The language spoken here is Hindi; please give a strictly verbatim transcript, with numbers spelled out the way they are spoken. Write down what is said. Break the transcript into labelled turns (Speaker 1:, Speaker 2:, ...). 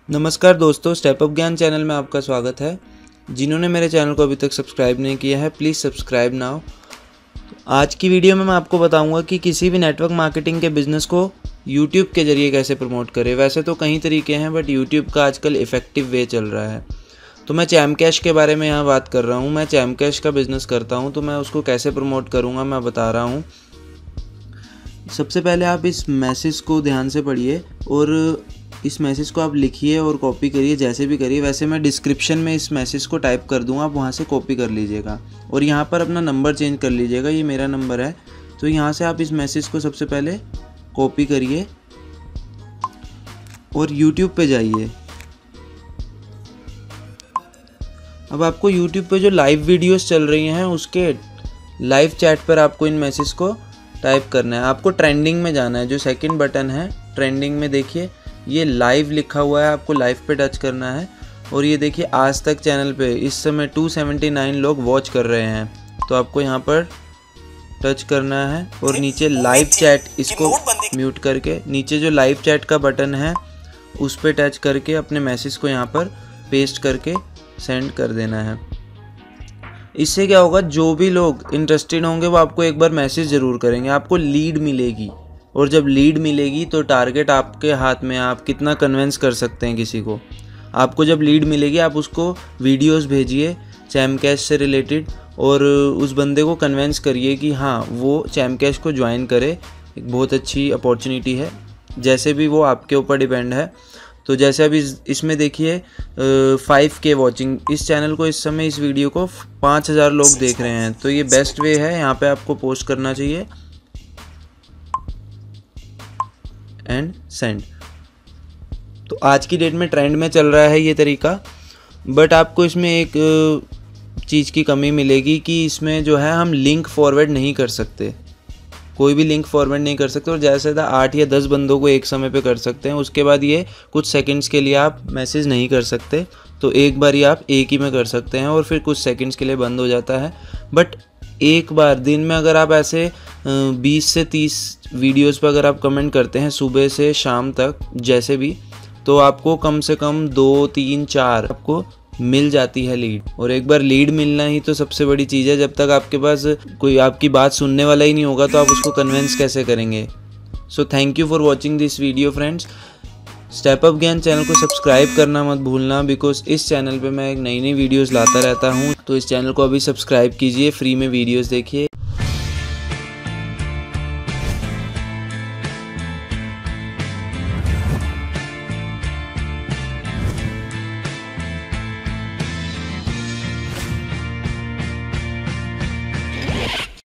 Speaker 1: नमस्कार दोस्तों, स्टेप अप ज्ञान चैनल में आपका स्वागत है। जिन्होंने मेरे चैनल को अभी तक सब्सक्राइब नहीं किया है, प्लीज़ सब्सक्राइब नाउ। आज की वीडियो में मैं आपको बताऊंगा कि किसी भी नेटवर्क मार्केटिंग के बिज़नेस को यूट्यूब के ज़रिए कैसे प्रमोट करें। वैसे तो कई तरीके हैं, बट यूट्यूब का आजकल इफ़ेक्टिव वे चल रहा है। तो मैं चैमकैश के बारे में यहाँ बात कर रहा हूँ। मैं चैमकैश का बिज़नेस करता हूँ, तो मैं उसको कैसे प्रमोट करूँगा मैं बता रहा हूँ। सबसे पहले आप इस मैसेज को ध्यान से पढ़िए और इस मैसेज को आप लिखिए और कॉपी करिए, जैसे भी करिए। वैसे मैं डिस्क्रिप्शन में इस मैसेज को टाइप कर दूंगा, आप वहाँ से कॉपी कर लीजिएगा और यहाँ पर अपना नंबर चेंज कर लीजिएगा। ये मेरा नंबर है, तो यहाँ से आप इस मैसेज को सबसे पहले कॉपी करिए और यूट्यूब पे जाइए। अब आपको यूट्यूब पे जो लाइव वीडियोस चल रही हैं उसके लाइव चैट पर आपको इन मैसेज को टाइप करना है। आपको ट्रेंडिंग में जाना है, जो सेकंड बटन है ट्रेंडिंग में, देखिए ये लाइव लिखा हुआ है, आपको लाइव पे टच करना है। और ये देखिए आज तक चैनल पे इस समय दो सौ उन्यासी लोग वॉच कर रहे हैं, तो आपको यहाँ पर टच करना है और नीचे लाइव चैट, इसको म्यूट करके नीचे जो लाइव चैट का बटन है उस पर टच करके अपने मैसेज को यहाँ पर पेस्ट करके सेंड कर देना है। इससे क्या होगा, जो भी लोग इंटरेस्टेड होंगे वो आपको एक बार मैसेज ज़रूर करेंगे, आपको लीड मिलेगी। और जब लीड मिलेगी तो टारगेट आपके हाथ में, आप कितना कन्विंस कर सकते हैं किसी को। आपको जब लीड मिलेगी आप उसको वीडियोस भेजिए चैमकैश से रिलेटेड और उस बंदे को कन्विंस करिए कि हाँ वो चैमकैश को ज्वाइन करे। एक बहुत अच्छी अपॉर्चुनिटी है, जैसे भी वो आपके ऊपर डिपेंड है। तो जैसे अभी इस, इसमें देखिए फाइव के वॉचिंग, इस चैनल को इस समय इस वीडियो को पाँच हज़ार लोग देख रहे हैं, तो ये बेस्ट वे है। यहाँ पे आपको पोस्ट करना चाहिए एंड सेंड। तो आज की डेट में ट्रेंड में चल रहा है ये तरीका, बट आपको इसमें एक चीज़ की कमी मिलेगी कि इसमें जो है हम लिंक फॉरवर्ड नहीं कर सकते, कोई भी लिंक फॉरवर्ड नहीं कर सकते। और ज़्यादा से ज़्यादा आठ या दस बंदों को एक समय पे कर सकते हैं। उसके बाद ये कुछ सेकंड्स के लिए आप मैसेज नहीं कर सकते, तो एक बार ही आप एक ही में कर सकते हैं और फिर कुछ सेकंड्स के लिए बंद हो जाता है। बट एक बार दिन में अगर आप ऐसे बीस से तीस वीडियोस पर अगर आप कमेंट करते हैं सुबह से शाम तक जैसे भी, तो आपको कम से कम दो तीन चार आपको मिल जाती है लीड। और एक बार लीड मिलना ही तो सबसे बड़ी चीज़ है। जब तक आपके पास कोई आपकी बात सुनने वाला ही नहीं होगा तो आप उसको कन्विंस कैसे करेंगे। So thank you for watching this video friends. Step up Gyan channel को सब्सक्राइब करना मत भूलना, बिकॉज इस चैनल पे मैं एक नई नई वीडियोस लाता रहता हूँ। तो इस चैनल को अभी सब्सक्राइब कीजिए, फ्री में वीडियोस देखिए।